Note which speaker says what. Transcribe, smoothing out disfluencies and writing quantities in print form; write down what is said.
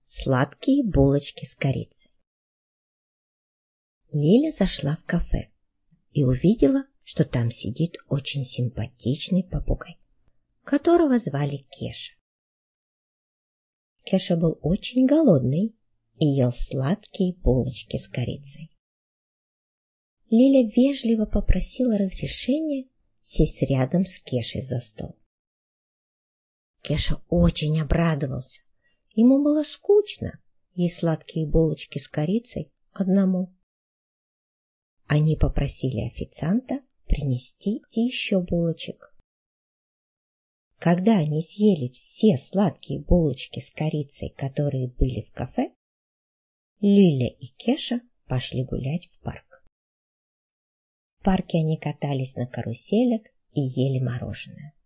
Speaker 1: Сладкие булочки с корицей. Лиля зашла в кафе и увидела, что там сидит очень симпатичный попугай, которого звали Кеша. Кеша был очень голодный и ел сладкие булочки с корицей. Лиля вежливо попросила разрешения сесть рядом с Кешей за стол. Кеша очень обрадовался. Ему было скучно есть сладкие булочки с корицей одному. Они попросили официанта принести еще булочек. Когда они съели все сладкие булочки с корицей, которые были в кафе, Лиля и Кеша пошли гулять в парк. В парке они катались на каруселях и ели мороженое.